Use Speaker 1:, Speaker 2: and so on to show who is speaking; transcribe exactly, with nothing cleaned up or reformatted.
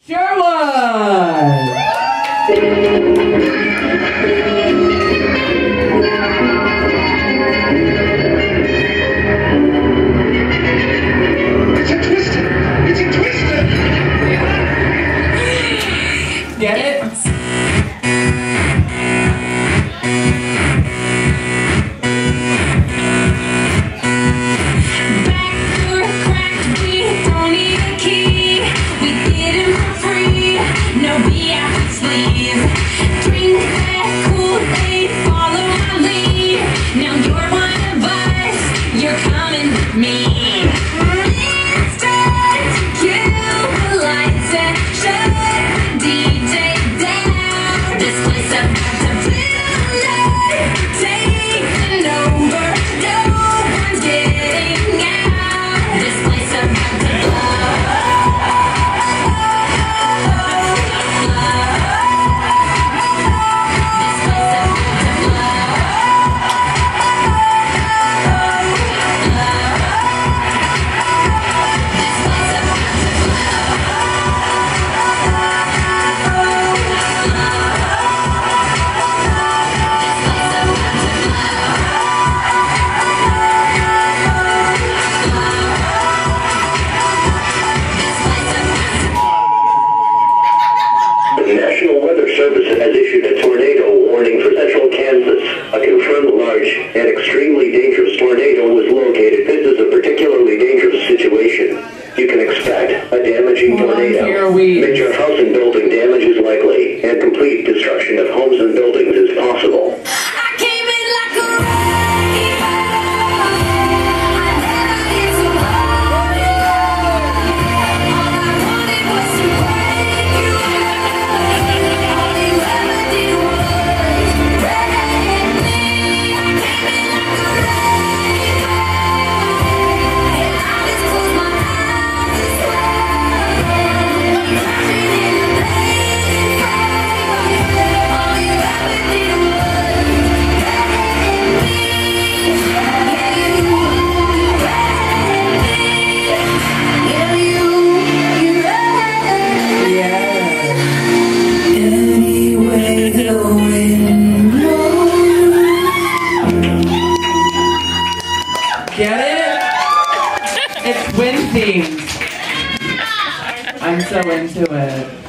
Speaker 1: Sherwood!
Speaker 2: It's a twister! It's a twister!
Speaker 1: Get it?
Speaker 3: The National Weather Service has issued a tornado warning for central Kansas. A confirmed large and extremely dangerous tornado was located. This is a particularly dangerous situation. You can expect a damaging
Speaker 1: Hold on,
Speaker 3: tornado.
Speaker 1: here we-
Speaker 3: Major house and building damage is likely, and complete destruction of homes and buildings is possible.
Speaker 1: Get it? It's wind themed. I'm so into it.